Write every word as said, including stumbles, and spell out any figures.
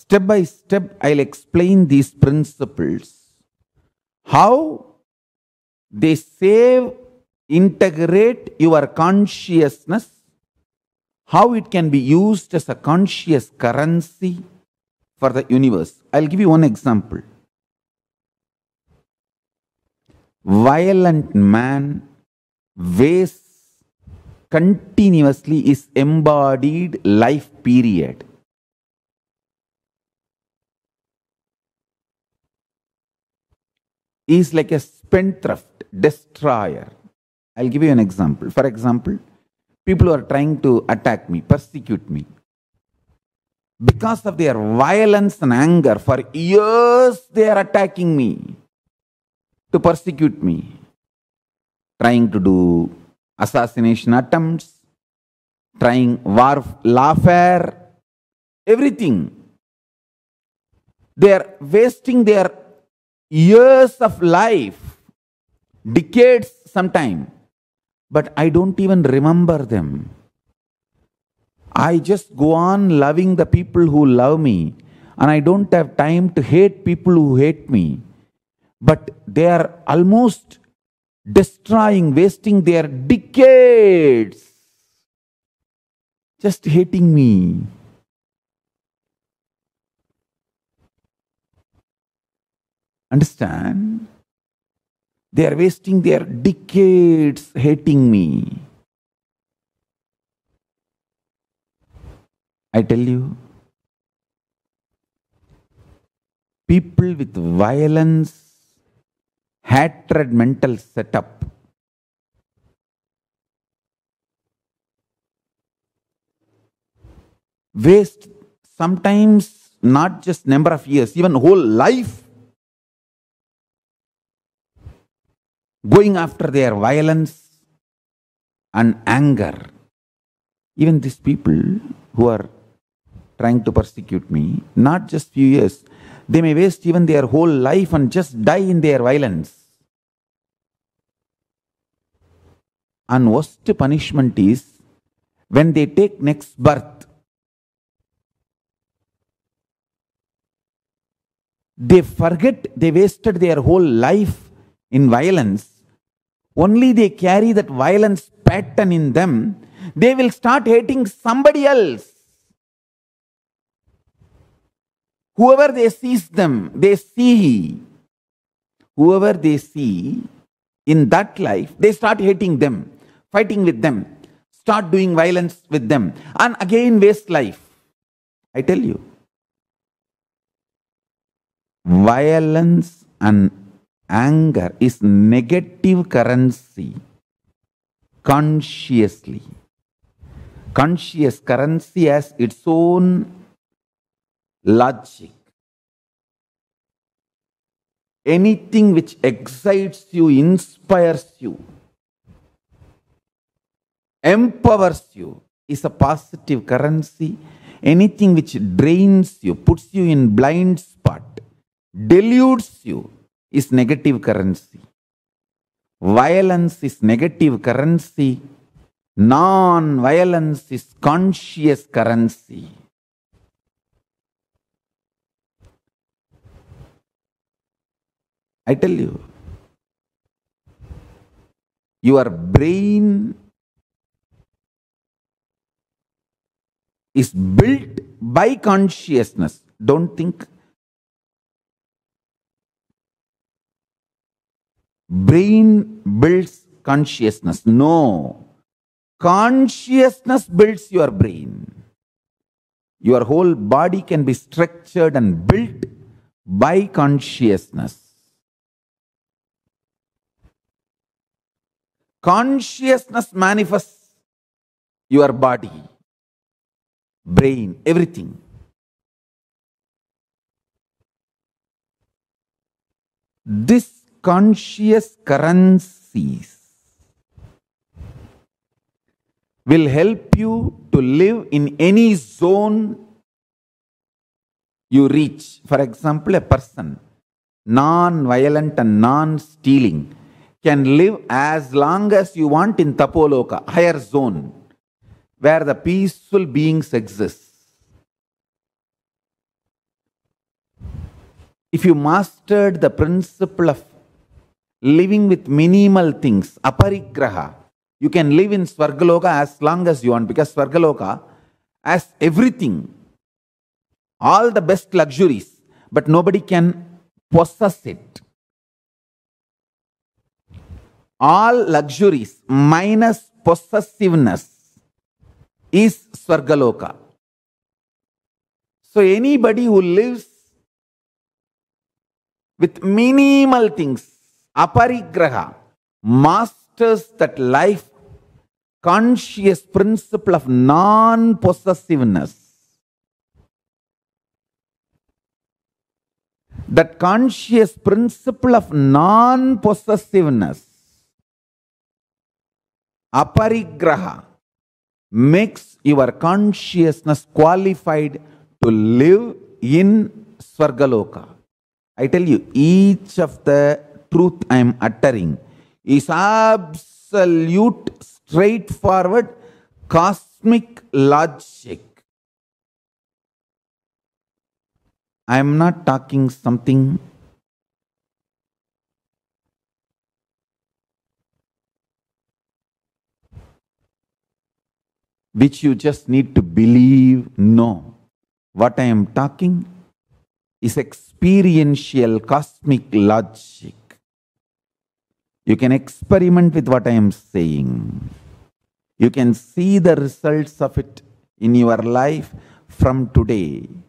Step by step, I'll explain these principles. How they save, integrate your consciousness, how it can be used as a conscious currency for the universe. I'll give you one example. Violent man wastes continuously his embodied life period. He is like a spendthrift, destroyer. I'll give you an example. For example, people who are trying to attack me, persecute me. Because of their violence and anger, for years they are attacking me, to persecute me, trying to do assassination attempts, trying warfare, everything. They are wasting their years of life, decades sometime, but I don't even remember them. I just go on loving the people who love me, and I don't have time to hate people who hate me. But they are almost destroying, wasting their decades just hating me. Understand? They are wasting their decades hating me. I tell you, people with violence, hatred mental setup, waste sometimes not just number of years, even whole life, going after their violence and anger. Even these people who are trying to persecute me, not just few years, they may waste even their whole life and just die in their violence. And worst punishment is when they take next birth, they forget they wasted their whole life in violence. Only they carry that violence pattern in them. They will start hating somebody else. Whoever they sees them, they see. Whoever they see in that life, they start hating them, fighting with them, start doing violence with them, and again waste life. I tell you, violence and anger is negative currency. Consciously. Conscious currency has its own logic. Anything which excites you, inspires you, empowers you is a positive currency. Anything which drains you, puts you in blind spot, deludes you is negative currency. Violence is negative currency. Non-violence is conscious currency. I tell you, your brain is built by consciousness. Don't think brain builds consciousness. No. Consciousness builds your brain. Your whole body can be structured and built by consciousness. Consciousness manifests your body, brain, everything. This conscious currencies will help you to live in any zone you reach. For example, a person non-violent and non-stealing can live as long as you want in Tapoloka, higher zone, where the peaceful beings exist. If you mastered the principle of living with minimal things, aparigraha, you can live in Swargaloka as long as you want, because Swargaloka has everything, all the best luxuries, but nobody can possess it. All luxuries minus possessiveness is Swargaloka. So anybody who lives with minimal things, aparigraha, masters that life conscious principle of non-possessiveness. That conscious principle of non-possessiveness, aparigraha, makes your consciousness qualified to live in Swargaloka. I tell you, each of the truth I am uttering is absolute, straightforward, cosmic logic. I am not talking something which you just need to believe. No. What I am talking is experiential cosmic logic. You can experiment with what I am saying. You can see the results of it in your life from today.